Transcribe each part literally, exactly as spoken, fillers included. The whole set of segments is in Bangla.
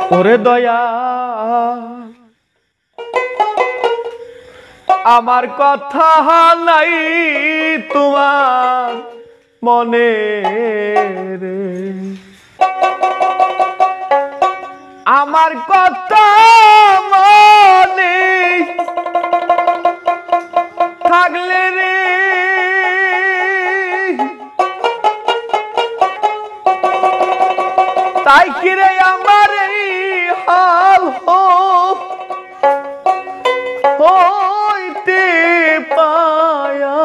ওরে দয়া আমার কথা নাই তোমার মনে রে, আমার কথা মনে থাকলে রে তাই কিরে আমার এই হাল হইতে পায়া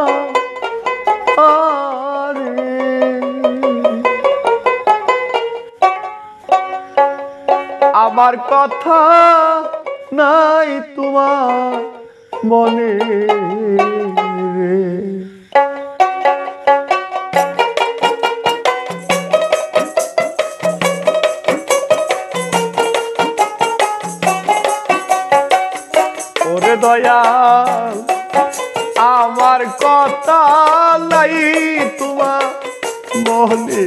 আরে আমার কথা নাই তোমার মনে রে। ওরে দয়াল আমার কথা নাই তোমার মনে,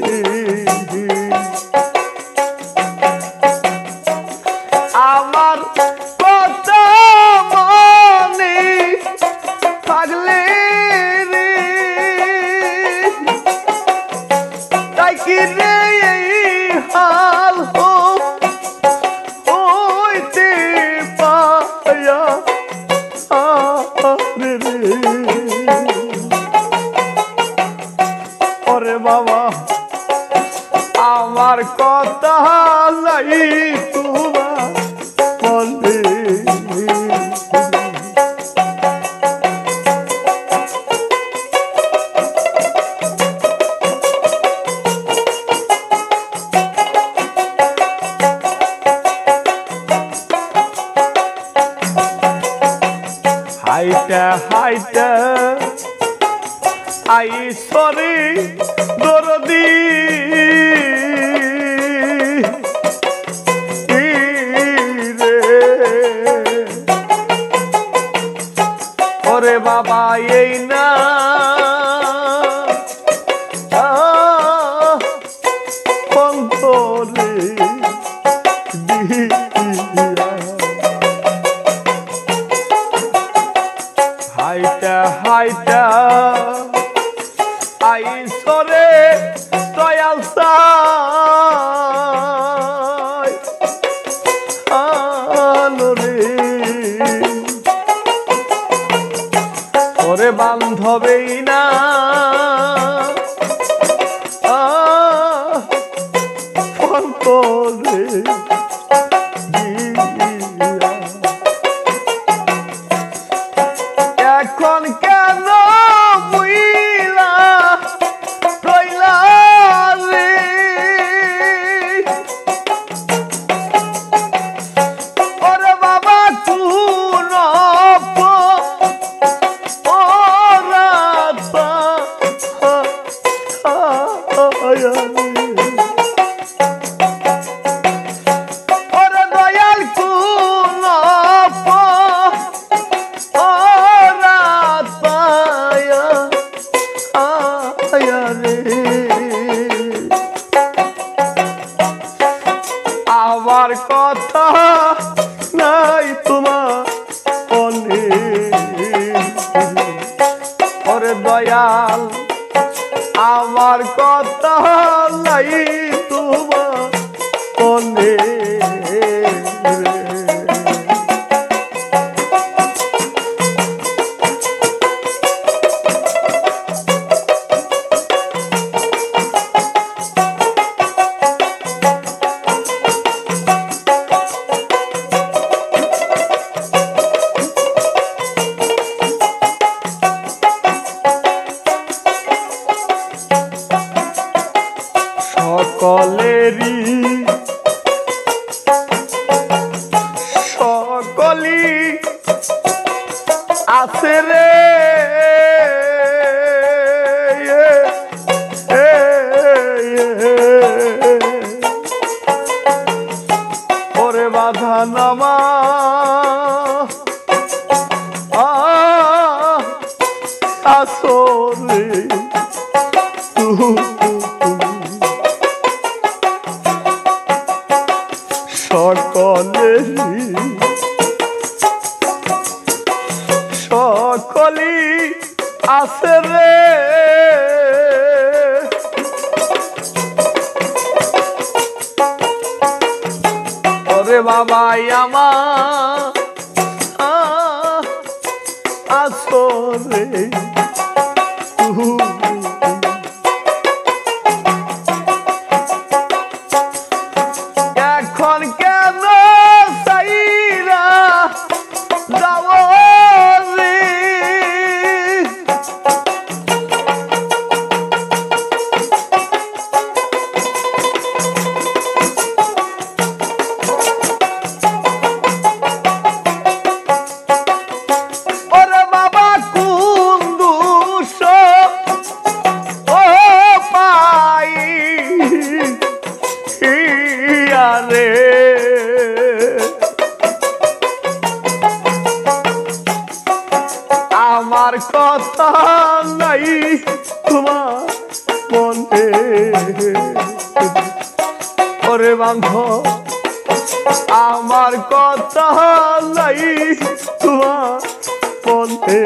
আমার কথা মনে থাকলে রে তাই কি রে এই হাল হইতে পায়া রে রে। ওরে বাবা আমার কথা নাই তোমার মনে, হাইটা হাইটা আইসরে দরদি রে, ওরে বাবা এই না অন্তরে হাইটা হাইটা আইসরে দয়াল সাই আলোরে, ওরে বান্ধবেই না অন্তরে এখন কেন বুইলা রইলা রে ওরে বাবা কোন ওরে দয়াল কোন আমার কথা নাই তোমার মনে, ওরে দয়াল আমার কথা নাই তোমার মনে সকলেরই সকলি আছে রে ওরে বাধা নামা আসরে সকলে সকলি আছে রে ওরে বাবাই আমার আসো রে এখন কেন সাইরা যাব রে ওরে বাবা কোন দোষ ও পাই রে আমার কথা নাই তোমার মনে ওরে বান্ধ আমার কথা নাই তোমার মনে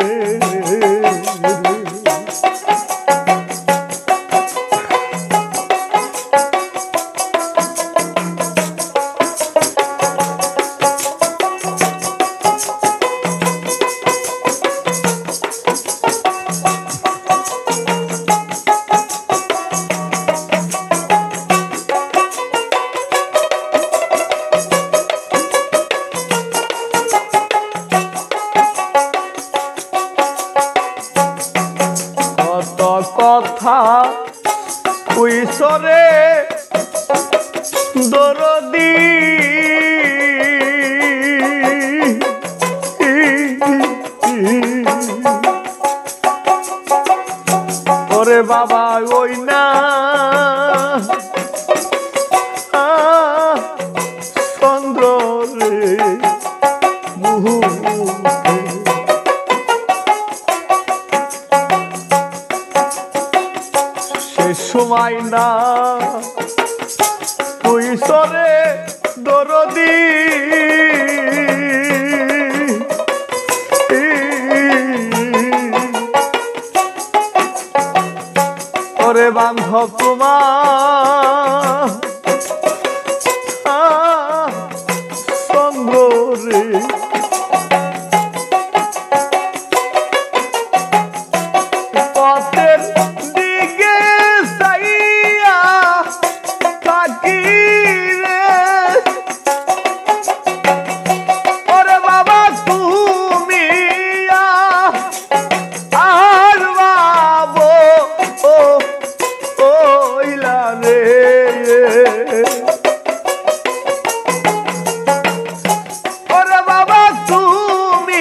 কথা কুইসরে দরদি ওরে বাবা ওই না চন্দ্র রে মুহু সময় না কুইসরে দরদি ওরে বান্ধব তোমার চন্দ্র রে পথের দিকে চাইয়া থাকি রে ওরে বাবা তুমি আর বাবো ও ওইলা রে ওরে বাবা তুমি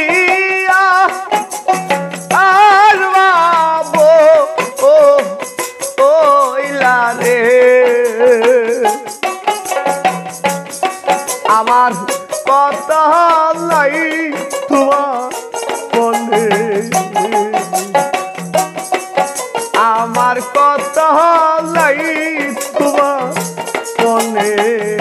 আর বাবো ও ওইলা রে আমার কথা নাই তোমার মনে আমার কথা নাই তোমার মনে